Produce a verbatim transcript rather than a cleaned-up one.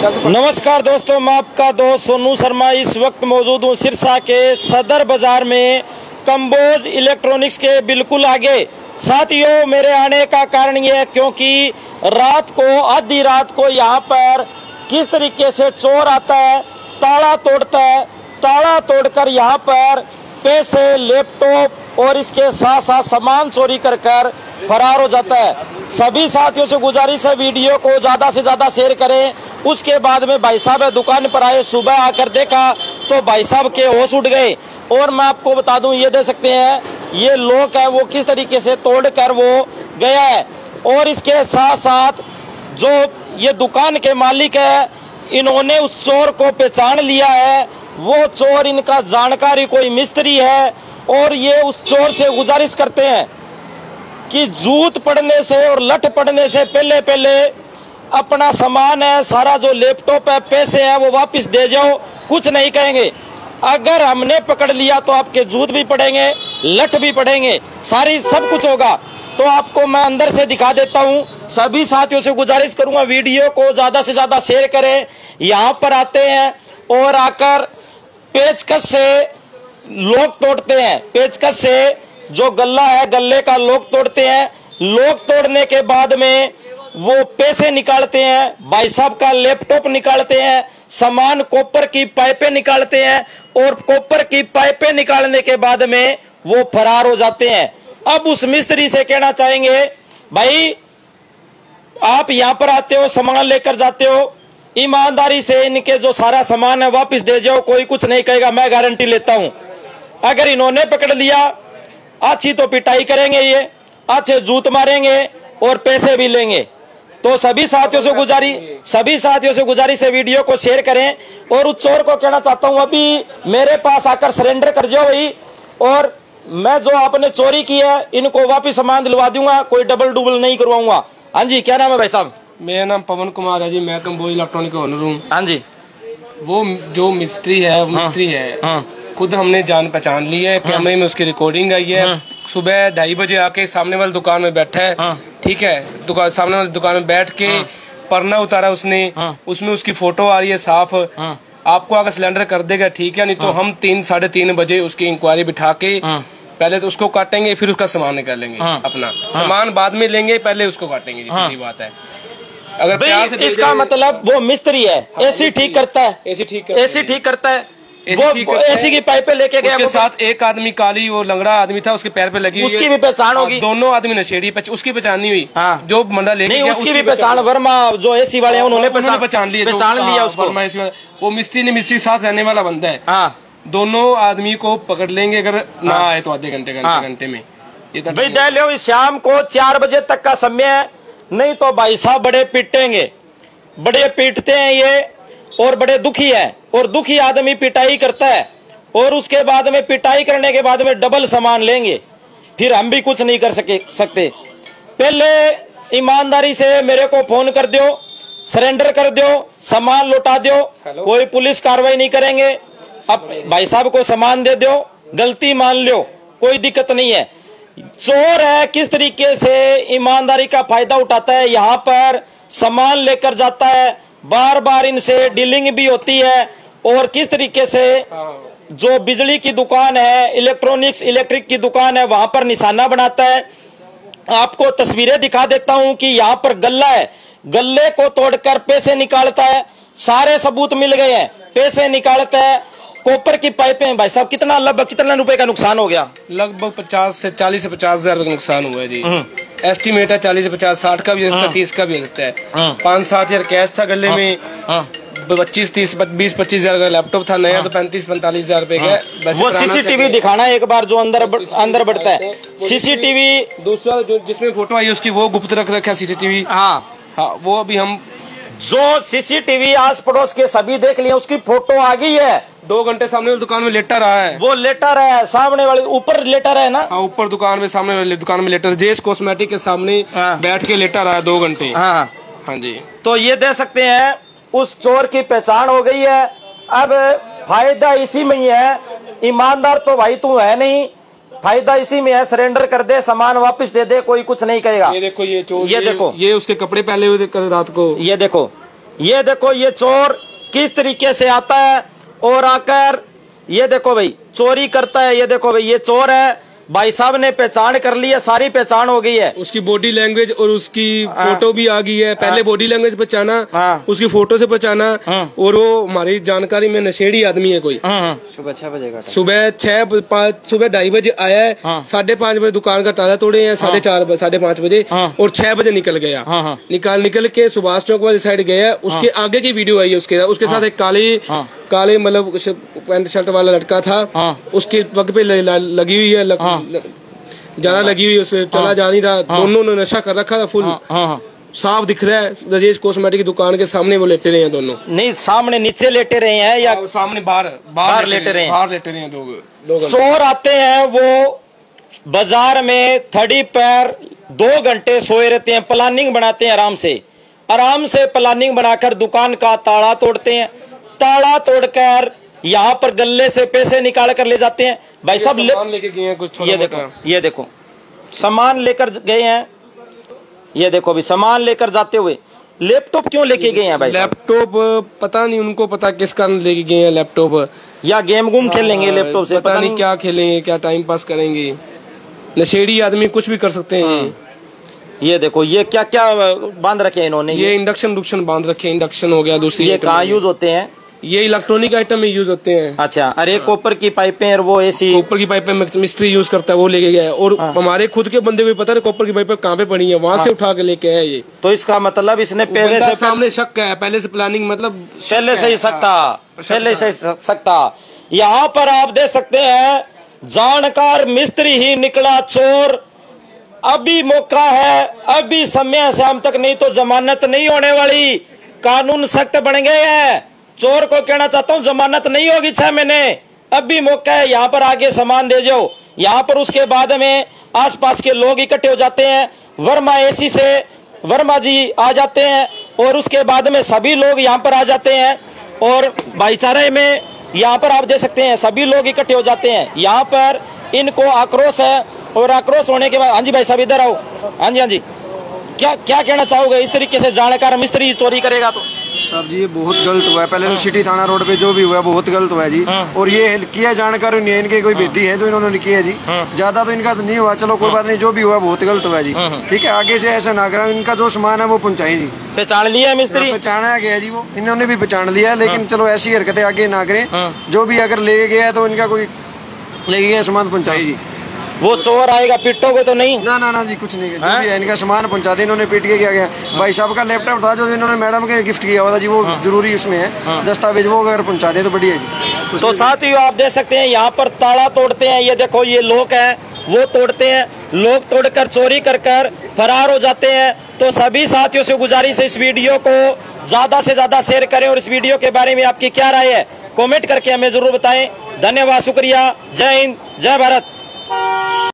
नमस्कार दोस्तों, मैं आपका दोस्त सोनू शर्मा इस वक्त मौजूद हूँ सिरसा के सदर बाजार में कंबोज इलेक्ट्रॉनिक्स के बिल्कुल आगे। साथियों, मेरे आने का कारण ये है क्योंकि रात को आधी रात को यहाँ पर किस तरीके से चोर आता है, ताला तोड़ता है, ताला तोड़कर यहाँ पर पैसे, लैपटॉप और इसके साथ साथ सामान चोरी कर कर फरार हो जाता है। सभी साथियों से गुजारिश है वीडियो को ज़्यादा से ज़्यादा शेयर करें। उसके बाद में भाई साहब दुकान पर आए, सुबह आकर देखा तो भाई साहब के होश उड़ गए। और मैं आपको बता दूं, ये देख सकते हैं ये लोग है वो किस तरीके से तोड़ कर वो गया है। और इसके साथ साथ जो ये दुकान के मालिक है, इन्होंने उस चोर को पहचान लिया है। वो चोर इनका जानकारी कोई मिस्त्री है और ये उस चोर से गुजारिश करते हैं कि जूत पड़ने से और लठ पड़ने से पहले पहले अपना सामान है, सारा जो लैपटॉप है, पैसे हैं, वो वापस दे जाओ, कुछ नहीं कहेंगे। अगर हमने पकड़ लिया तो आपके जूत भी पड़ेंगे, लठ भी पड़ेंगे, सारी सब कुछ होगा। तो आपको मैं अंदर से दिखा देता हूँ। सभी साथियों से गुजारिश करूंगा वीडियो को ज्यादा से ज्यादा शेयर करें। यहाँ पर आते हैं और आकर पेचकस से लोग तोड़ते हैं। पेचकस से जो गल्ला है, गल्ले का लोग तोड़ते हैं। लोग तोड़ने के बाद में वो पैसे निकालते हैं, भाई साहब का लैपटॉप निकालते हैं, सामान कॉपर की पाइपें निकालते हैं और कॉपर की पाइपें निकालने के बाद में वो फरार हो जाते हैं। अब उस मिस्त्री से कहना चाहेंगे, भाई आप यहाँ पर आते हो, सामान लेकर जाते हो, ईमानदारी से इनके जो सारा सामान है वापस दे जाओ, कोई कुछ नहीं कहेगा, मैं गारंटी लेता हूं। अगर इन्होंने पकड़ लिया, अच्छी तो पिटाई करेंगे, ये अच्छे जूत मारेंगे और पैसे भी लेंगे। तो सभी साथियों से गुजारी सभी साथियों से गुजारिश है वीडियो को शेयर करें। और उस चोर को कहना चाहता हूं, अभी मेरे पास आकर सरेंडर कर जाओ भाई, और मैं जो आपने चोरी की है इनको वापस सामान दिलवा दूंगा, कोई डबल डुबल नहीं करवाऊंगा। हाँ जी, क्या नाम है भाई साहब? मेरा नाम पवन कुमार है जी, मैं कंबोज इलेक्ट्रॉनिक का ओनर हूँ। हाँ जी। वो जो मिस्त्री है वो मिस्त्री है, हाँ। खुद हमने जान पहचान ली है, कैमरे में उसकी रिकॉर्डिंग आई है। हाँ। सुबह ढाई बजे आके सामने वाली दुकान में बैठा है, हाँ। ठीक है, दुकान सामने वाली दुकान में बैठ के हाँ। परना उतारा उसने, हाँ। उसमें उसकी फोटो आ रही है साफ, हाँ। आपको अगर सिलेंडर कर देगा ठीक है, नहीं तो हाँ। हम तीन साढ़े तीन बजे उसकी इंक्वायरी बिठा के हाँ। पहले तो उसको काटेंगे, फिर उसका सामान निकालेंगे, हाँ। अपना हाँ। सामान बाद में लेंगे, पहले उसको काटेंगे, हाँ। सीधी बात है। अगर प्यार से इसका मतलब वो मिस्त्री है, एसी ठीक करता है, एसी ठीक एसी ठीक करता है, वो एसी की पाइपें लेके गया। उसके साथ एक आदमी काली और लंगड़ा आदमी था, उसके पैर पे लगी हुई, उसकी भी पहचान होगी। दोनों आदमी नशेड़ी, उसकी पहचान नहीं हुई, हाँ। जो बंदा लेके गया उसकी भी पहचान, वर्मा जो एसी वाले हैं उन्होंने पहचान लिया, पहचान लिया उसको। वर्मा एसी वाला, वो मिस्त्री ने मिस्त्री साथ रहने वाला बंदा है, हाँ। दोनों आदमी को पकड़ लेंगे अगर ना आए तो आधे घंटे घंटे में। भाई दे लो, शाम को चार बजे तक का समय है, नहीं तो भाई साहब बड़े पीटेंगे, बड़े पीटते हैं ये, और बड़े दुखी है। और दुखी आदमी पिटाई करता है, और उसके बाद में पिटाई करने के बाद में डबल सामान लेंगे, फिर हम भी कुछ नहीं कर सके सकते। पहले ईमानदारी से मेरे को फोन कर दो, सरेंडर कर दो, सामान लौटा दो, कोई पुलिस कार्रवाई नहीं करेंगे। अब भाई साहब को सामान दे दो, गलती मान लो, कोई दिक्कत नहीं है। चोर है किस तरीके से ईमानदारी का फायदा उठाता है, यहाँ पर सामान लेकर जाता है, बार बार इनसे डीलिंग भी होती है। और किस तरीके से जो बिजली की दुकान है, इलेक्ट्रॉनिक्स इलेक्ट्रिक की दुकान है, वहां पर निशाना बनाता है। आपको तस्वीरें दिखा देता हूं कि यहाँ पर गल्ला है, गल्ले को तोड़कर पैसे निकालता है, सारे सबूत मिल गए हैं, पैसे निकालता है। कॉपर की पाइपें, भाई साहब कितना लगभग कितना रुपए का नुकसान हो गया? लगभग पचास से चालीस से पचास हजार रुपए का नुकसान हुआ है जी। एस्टिमेट है चालीस से पचास, साठ का भी हो सकता है, तीस का भी हो सकता है। पाँच सात हजार कैश था गले में, पच्चीस तीस बीस पच्चीस हजार का लैपटॉप था नया, तो पैंतीस पैंतालीस हजार रुपए का। वो सीसीटीवी दिखाना एक बार जो अंदर अंदर बढ़ता है, सीसीटीवी दूसरा जो जिसमें फोटो आई उसकी वो गुप्त रख रखा है सीसीटीवी, हाँ हाँ, वो अभी हम जो सीसीटीवी आस पड़ोस के सभी देख लिए, उसकी फोटो आ गई है। दो घंटे सामने वाली दुकान में लेटा रहा है, वो लेटा रहा है, सामने वाले ऊपर लेटा रहा है ना, हाँ, ऊपर दुकान में सामने वाली दुकान में लेटा, जेस कॉस्मेटिक के सामने हाँ। बैठ के लेटा रहा है दो घंटे, हाँ हाँ जी। तो ये दे सकते हैं उस चोर की पहचान हो गई है। अब फायदा इसी में ही है, ईमानदार तो भाई तू है नहीं, फायदा इसी में है, सरेंडर कर दे, सामान वापस दे दे, कोई कुछ नहीं कहेगा। ये देखो, ये चोर, ये, ये देखो, ये उसके कपड़े पहले हुए रात को, ये देखो, ये देखो ये चोर किस तरीके से आता है और आकर ये देखो भाई चोरी करता है। ये देखो भाई ये चोर है, भाई साहब ने पहचान कर ली है, सारी पहचान हो गई है। उसकी बॉडी लैंग्वेज और उसकी फोटो भी आ गई है। पहले बॉडी लैंग्वेज पहचाना, उसकी फोटो से पहचाना, और वो हमारी जानकारी में नशेड़ी आदमी है कोई। सुबह छह बजे का सुबह छह पाँच सुबह ढाई बजे आया है, साढ़े पाँच बजे दुकान का ताला तोड़े हैं, साढ़े चार साढ़े पाँच बजे, और छह बजे निकल गया। निकाल निकल के सुभाष चौक वाली साइड गया। उसके आगे की वीडियो आई है, उसके उसके साथ एक काली काले मतलब पैंट शर्ट वाला लड़का था, उसके पग पे लगी हुई है, ज्यादा लगी हुई है, उसमें चला जा नहीं रहा। दोनों ने नशा कर रखा था फुल, साफ दिख रहा है। राजेश कॉस्मेटिक की दुकान के सामने वो लेटे रहे हैं दोनों। नहीं सामने नीचे लेटे रहे हैं या सामने बाहर बाहर लेटे रहे हैं? बाहर लेटे रहे हैं दो। चोर आते हैं वो बाजार में थड़ी पैर दो घंटे सोए रहते हैं, प्लानिंग बनाते हैं, आराम से आराम से प्लानिंग बनाकर दुकान का ताला तोड़ते हैं। ताला तोड़कर यहाँ पर गले से पैसे निकाल कर ले जाते हैं। भाई साहब लेके गए हैं कुछ, ये देखो ये देखो सामान लेकर गए हैं। ये देखो भी सामान लेकर जाते हुए लैपटॉप क्यों लेके गए हैं भाई? लैपटॉप पता नहीं, उनको पता किस कारण लेके गए हैं लैपटॉप। या गेम गुम खेलेंगे लैपटॉप से, पता नहीं क्या खेलेंगे, क्या टाइम पास करेंगे। नशेड़ी आदमी कुछ भी कर सकते हैं। ये देखो ये क्या क्या बांध रखे हैं इन्होंने? ये इंडक्शन इंडक्शन बांध रखे हैं। इंडक्शन हो गया। दूसरी ये कहाँ यूज होते हैं? ये इलेक्ट्रॉनिक आइटम में यूज होते हैं। अच्छा, अरे कॉपर की पाइपें और वो ऐसी कॉपर की पाइपें मिस्त्री यूज करता है, वो लेके गया है। और हमारे खुद के बंदे को पता है कॉपर की पाइपें कहाँ पे पड़ी है, वहाँ से उठा के लेके आया ये। तो इसका मतलब इसने पहले से सामने शक है, पहले से प्लानिंग, मतलब पहले से ही सकता पहले से सकता। यहाँ पर आप देख सकते हैं जानकार मिस्त्री ही निकला चोर। अभी मौका है, अभी समय शाम तक, नहीं तो जमानत नहीं होने वाली। कानून सख्त बन गए हैं। चोर को कहना चाहता हूँ जमानत नहीं होगी छह महीने, अभी मौका है। यहाँ पर आगे सामान दे जाओ। यहाँ पर उसके बाद में आसपास के लोग इकट्ठे हो जाते हैं। वर्मा एसी से वर्मा जी आ जाते हैं और उसके बाद में सभी लोग यहाँ पर आ जाते हैं और भाईचारे में यहाँ पर आप देख सकते हैं सभी लोग इकट्ठे हो जाते हैं। यहाँ पर इनको आक्रोश है और आक्रोश होने के बाद, हाँ जी भाई साहब इधर आओ। हाँ जी हाँ जी, क्या क्या कहना चाहोगे? इस तरीके से जानकार मिस्त्री चोरी करेगा तो? साहब जी ये बहुत गलत हुआ है। पहले तो सिटी थाना रोड पे जो भी हुआ है बहुत गलत हुआ है जी। और ये किया जानकार नहीं है, इनके कोई बेदी है जो इन्होंने किया है जी। ज्यादा तो इनका तो नहीं हुआ, चलो कोई बात नहीं, जो भी हुआ बहुत गलत हुआ है जी। ठीक है, आगे से ऐसा ना करें। इनका जो सामान है वो पहुंचाए जी। पहचान लिया है मिस्त्री? पहचाना गया जी, वो इन्होंने भी पहचान लिया है, लेकिन चलो ऐसी हरकतें आगे ना करें। जो भी अगर ले गया तो इनका कोई ले गया सामान पहुँचाए जी। वो चोर आएगा पीटोगे तो नहीं? ना ना ना जी कुछ नहीं, जो भी है इनका सामान पहुंचा दे। इन्होंने पीट के क्या गया भाई साहब का लैपटॉप था जो इन्होंने मैडम के गिफ्ट किया हुआ था जी, वो जरूरी उसमें है दस्तावेज, वो अगर पहुंचा दे तो बढ़िया जी। तो साथ ही आप देख सकते हैं यहाँ पर ताला तोड़ते हैं। ये देखो ये लोग हैं वो तोड़ते हैं, लोग तोड़कर चोरी कर कर फरार हो जाते हैं। तो सभी साथियों से गुजारिश है इस वीडियो को ज्यादा से ज्यादा शेयर करें और इस वीडियो के बारे में आपकी क्या राय है कमेंट करके हमें जरूर बताएं। धन्यवाद, शुक्रिया, जय हिंद, जय भारत।